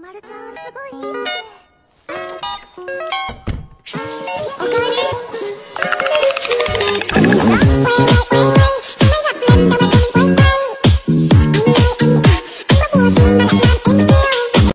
まるちゃんはすごいいいって。